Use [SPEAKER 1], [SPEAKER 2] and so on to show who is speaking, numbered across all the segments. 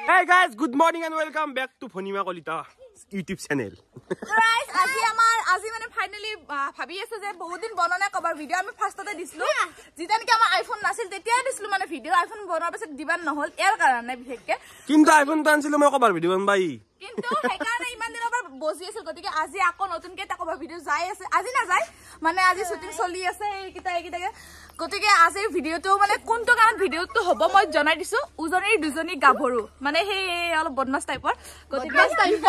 [SPEAKER 1] Hey guys, good morning and welcome back to Bhanima Kalita YouTube channel.
[SPEAKER 2] Guys, আজি মানে finally ভাবি আছে যে বহুত দিন বননা কভার ভিডিও আমি ফার্স্টতে দিছিলো যেটা কি আমার আইফোন নাছিল তেতিয়া দিছিলো মানে ভিডিও আইফোন বনার পাছত দিবান নহল এর কারণে বিশেষকে
[SPEAKER 1] কিন্তু আইফোন তো আনছিল মই কভার ভিডিও বানাই
[SPEAKER 2] কিন্তু হেকারনে ইমান দিনৰ পৰা বজি আছিল গতিকে আজি আকৌ নতুনকে এটা কভার ভিডিও যাই আছে আজি না যায় মানে আজি শুটিং চলি আছে এইকিটাকে গতিকে আজি ভিডিওটো মানে কোনটো কাৰণ ভিডিওটো হ'ব মই জনাই দিছো উজনিৰ দুজনী গাভৰু মানে হে অলপ বদমাস টাইপৰ গতিকে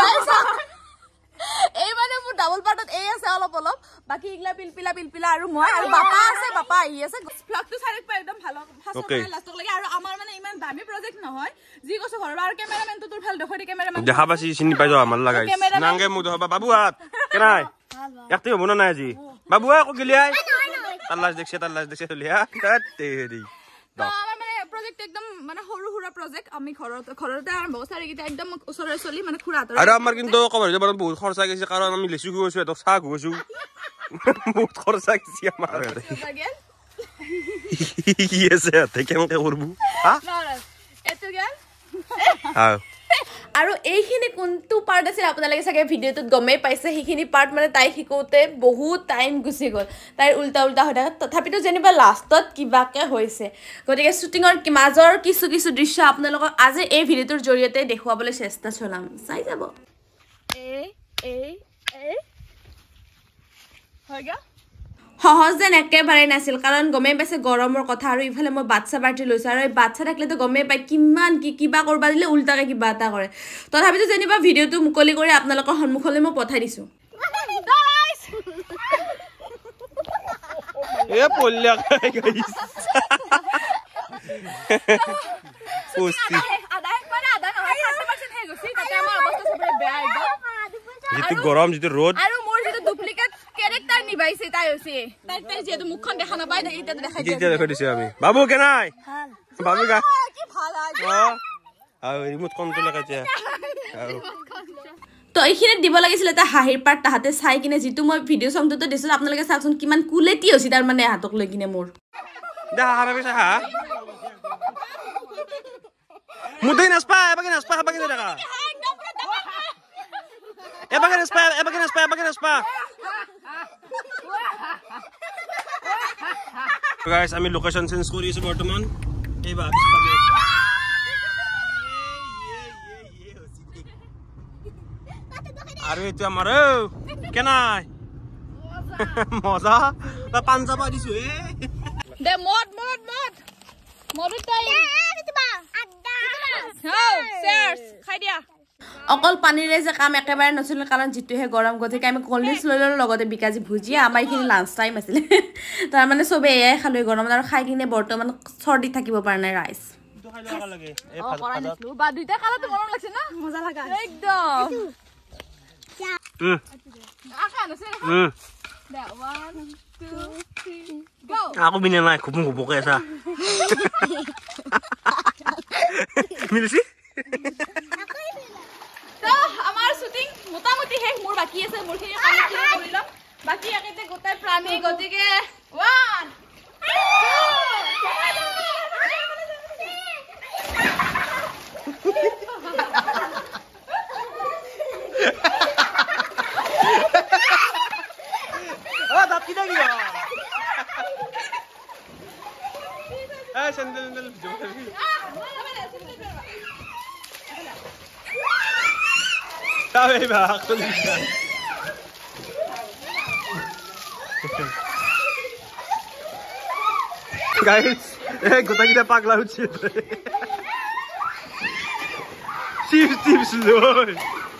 [SPEAKER 2] এই মানে মোৰ ডাবল পাৰ্টত এই আছে অলপ বাকি ইগলা পিলপিলা আৰু মই আৰু বাপা আছে বাপা আহি আছে ব্লগটো চাই পাই একদম ভালো ফাৰ্স্ট লাষ্টক লাগি আৰু আমাৰ মানে ইমান দামী প্ৰজেক্ট নহয় যি কৈছো ঘৰৰ আৰু ক্যামেৰামেনটো তোৰ ভাল দেখি ক্যামেৰামেন
[SPEAKER 1] দেখা পাছি চিনি পাই যাও আমাৰ লাগাই নাংগে মু দহবা বাবু হাত কেনাই একতে হ'ব না আজি বাবু আকৌ গলিয়াই আল্লাহ দেখছে লিয়া তেৰি
[SPEAKER 2] মানে প্ৰজেক্ট একদম মানে সৰু সৰু প্ৰজেক্ট আমি ঘৰতে আৰম্ভ কৰিছো কিটা একদম ওচৰৰে চলি মানে খুৰা আতৰ
[SPEAKER 1] আৰু আমাৰ কিন্তু কভাৰ যাব বহুত খৰচা গৈছে কাৰণ আমি লেচু গৈছো এত চাহ গৈছো বহুত খৰচা গৈছে আমাৰ কি আছে তে কেমকে করব হা
[SPEAKER 2] এত গেল
[SPEAKER 1] হ্যাঁ
[SPEAKER 3] আৰু এইখিনি কোনটো পাৰ্ট আছিল আপোনালোকে চাগে ভিডিওটোত গমেই পাইছে সেইখিনি পাৰ্ট মানে তাই শিকোতে বহুত টাইম গুচি গ'ল তাইৰ উল্টা হৈ থাকে তথাপিতো যেনিবা লাষ্টত কিবাকে হৈছে গতিকে শুটিঙৰ মাজৰ কিছু দৃশ্য আপোনালোকক আজি এই ভিডিওটোৰ জৰিয়তে দেখুৱাবলৈ চেষ্টা চলাম চাই যাব
[SPEAKER 2] হৈ গা
[SPEAKER 3] সহজ যেন একেবাৰে নাছিল কাৰণ গমেই পাইছে গৰমৰ কথা আৰু ইফালে মই বাচ্চা পাৰ্টি লৈছো আৰু এই বাচ্চা থাকিলেতো গমেই পাই কিমান কিবা কৰবা দিলে উল্টাকে কিবা এটা কৰে তথাপিতো যেনিবা ভিডিওটো মুকলি কৰি আপোনালোকৰ সন্মুখলৈ মই পঠাই দিছো
[SPEAKER 1] এ পল্লিয়া গাইস পোস্টি
[SPEAKER 2] আদা 30% হে গৈছি তাতে আমাৰ অৱস্থা সবৰে বেয়া একদম
[SPEAKER 1] যেটো গৰম যেটো ৰ'দ
[SPEAKER 2] আৰু মোৰ যেটো ডুপ্লিকেট ক্যাৰেক্টাৰ নিভাইছে তাই হৈছে তাই যেটো মুখখন দেখা নাপায় এটা দেখাই
[SPEAKER 1] দিছে আমি বাবু কেনাই বাবু গা
[SPEAKER 2] কি ভাল আজ
[SPEAKER 1] আৰু ৰিমোট কন্ট্ৰল লগাইছে
[SPEAKER 3] তো এইখিনি দিব লাগিছিল এটা হাঁহিৰ পাৰ্ট তাহাতে চাই কিনে যেটো মই ভিডিও সংটোতে দিছিল আপোনালোকে চাওকচোন কিমান কুলেটি হৈছে তাৰ মানে হাতক লৈ কিনে মোৰ
[SPEAKER 1] দা হাৰাবে চাহা মুদেই নাসপা এবাগে দেখা এবাগে নাসপা গাইস আমি লোকেশন চেঞ্জ কৰিছো বৰ্তমান এই ভাবিছ পাগে আৰু এটো আমাৰ কেনাই মজা তা পাঞ্জাবা দিছো
[SPEAKER 2] দে মদ তাই আড্ডা চেয়ার্স খাই দিয়া
[SPEAKER 3] অকল পানীৰে যে কাম একেবাৰে নছিল কাৰণ যেটোহে গৰম গতিকে আমি কলডিছ লৈ লগতে বিকাজি ভুজিয়া আমাৰ এইখিনি লাঞ্চ টাইম আছিল তাৰ মানে সবে এয়াই খালৈ গৰম আৰু খাই কিনে বৰ্তমান চৰ্দি থাকিব পৰা নাই ৰাইস
[SPEAKER 1] খাই লগা লাগে এই
[SPEAKER 2] ভাত বা দুইটা কালাটো গৰম লাগছে না মজা লাগা একদম আকা নছে দা 1 2 3 গো
[SPEAKER 1] aku bini naik kupu kayak sa milisi
[SPEAKER 2] তো আমার শুটিং মোটামুটি শেষ মোৰ বাকি আছে মোৰখিনি কাম কৰিলাম বাকি একেতে গোটাই প্রাণী গতিকে 1
[SPEAKER 1] sandal sabi ba ako guys গোটা কিটা পাগলা হচ্ছে চিপস লয়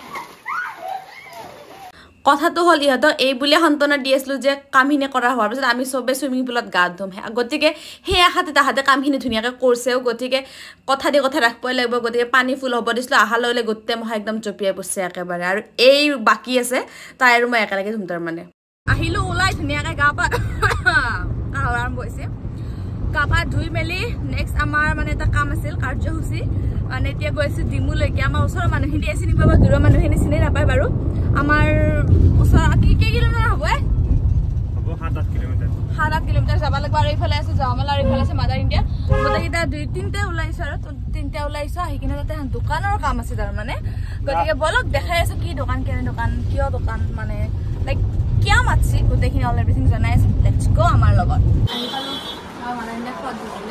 [SPEAKER 3] কথাটো হল ইহঁতক এই বুলি সন্তনা দি আছিলো যে কামখিনি কৰা হোৱাৰ পিছত আমি সবে সুইমিং পুলত গা ধুম গতিকে সেই আশাতে তাহাতে কামখিনি ধুনীয়াকৈ কৰিছেও গতিকে কথা ৰাখবই লাগিব গতিকে পানী ফুল হ'ব দিছিলো আহা ললে গোটেই মহা একদম জপিয়াই পছে একেবাৰে আৰু এই বাকি আছে তাই আৰু মই একেলগে ধুম তাৰ মানে
[SPEAKER 2] আহিলো ওলাই ধুনীয়াকৈ গা পা আৰম্ভ হৈছে গা পা ধুই মেলি নেক্সট আমাৰ মানে এটা কাম আছিল কাৰ্যসূচী মানে এতিয়া গৈছে ডিমুলৈকে আমাৰ ওচৰৰ মানুহখিনি চিনি পাব দূৰৰ মানুহখিনি চিনি নাপায় বাৰু আমাৰ ওচৰ কি কিলোমিটাৰ হ'ব
[SPEAKER 1] 7-8 কিলোমিটাৰ
[SPEAKER 2] 7-8 কিলোমিটাৰ যাব লাগিব আৰু এইফালে আছে জামাল আৰু এইফালে আছে মাদাৰ ইণ্ডিয়া গোটেইকেইটা 2-3টা ওলাইছো আৰু 3টা ওলাইছো আহি কিনে তাতে দোকানৰ কাম আছে তাৰ মানে গতিকে বলক দেখাই আছো কি দোকান কেনে দোকান কিয় দোকান মানে লাইক কিয় মাতছি গোটেইখিনি অল এভৰিথিং জনাই আছে লেটছ গো আমাৰ লগত আহি পালো মাদাৰ ইণ্ডিয়া ফট দিলে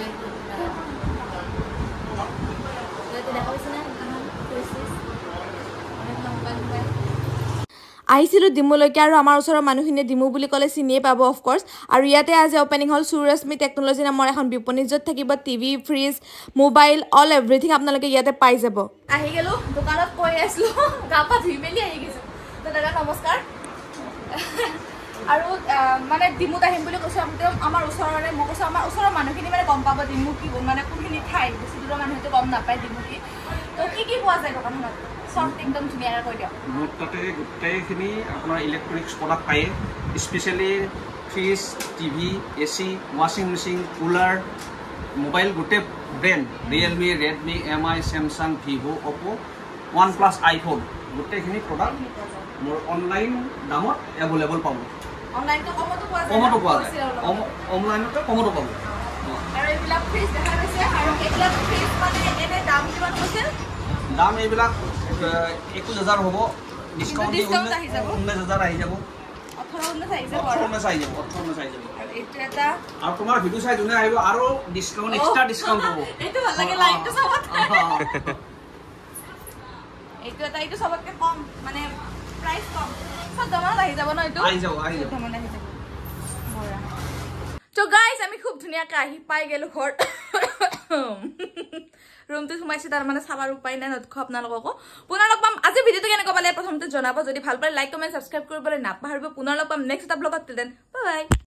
[SPEAKER 3] আহিছিলোঁ ডিমুলৈকে আৰু আমাৰ ওচৰৰ মানুহখিনিয়ে ডিমু বুলি ক'লে চিনিয়ে পাব অফক'ৰ্ছ আৰু ইয়াতে আজি অপেনিং হ'ল সুৰশ্মি টেকন'লজি নামৰ এখন বিপণী য'ত থাকিব TV fridge mobile all everything আপোনালোকে ইয়াতে পাই যাব
[SPEAKER 2] আহি গেলো দোকানত কৈ আছিলো গা পা ধুই মেলি আহি গৈছো তো দাদা নমস্কাৰ আৰু মানে ডিমুত আহিম বুলি কৈছো আমাৰ ওচৰৰে মই কৈছো আমাৰ ওচৰৰ মানুহখিনি মানে গম পাব ডিমু কি মানে কোনখিনি ঠাই বেছি দূৰৰ মানুহেতো গম নাপায় ডিমু কি তো কি পোৱা যায় দোকানখনত সব একদম ধুনীয়াকৈ কৈ দিয়ক
[SPEAKER 4] মোৰ তাতে গোটেইখিনি আপোনাৰ ইলেক্ট্ৰনিক্স প্ৰডাক্ট পায় স্পেচিয়েলি ফ্ৰিজ টিভি এচি ৱাশ্বিং মেচিন কুলাৰ মোবাইল গোটেই brand Realme Redmi MI Samsung Vivo Oppo OnePlus iPhone গোটেইখিনি প্ৰডাক্ট মোৰ অনলাইন দামত এভেইলেবল পাব
[SPEAKER 2] অনলাইনটো কমতো পোৱা যায়
[SPEAKER 4] অনলাইনতে কমতো পাব
[SPEAKER 2] আৰু এইবিলাক ফ্ৰিজ দেখা গৈছে আৰু এইবিলাক ফ্ৰিজ মানে এনে দাম কিমান কৈছে
[SPEAKER 4] দাম এইবিলাক 21000 হ'ব ডিসকাউন্ট
[SPEAKER 2] আহি যাব
[SPEAKER 4] 19000 আহি যাব
[SPEAKER 2] 18 আহি যাব এইটো এটা
[SPEAKER 4] আৰু তোমাৰ ভিডিও চাই জুনে আহিব আৰু ডিসকাউন্ট এক্সট্ৰা ডিসকাউন্ট হ'ব
[SPEAKER 2] এইটো ভাল লাগে লাইটটো সবত এইটো সবতকে কম মানে প্ৰাইস কম সব দামত আহি যাব ন এইটো
[SPEAKER 4] আহি যাব
[SPEAKER 2] দামত আহি যাব বৰা তো গাইস আমি খুব ধুনিয়াকৈ আহি পাই গেলো ঘৰ ৰুমটো সোমাইছে তাৰ মানে চাবাৰ উপায় নাই নতখ আপোনালোককো পুনৰ লগ পাম আজি ভিডিওটো কেনেকৈ পালে প্ৰথমতে জনাব যদি ভাল পালে লাইক কমেন্ট সাবস্ক্ৰাইব কৰিবলৈ নাপাহৰিব পুনৰ লগ পাম নেক্সট এটা ব্লগত টিল দেন বাই বাই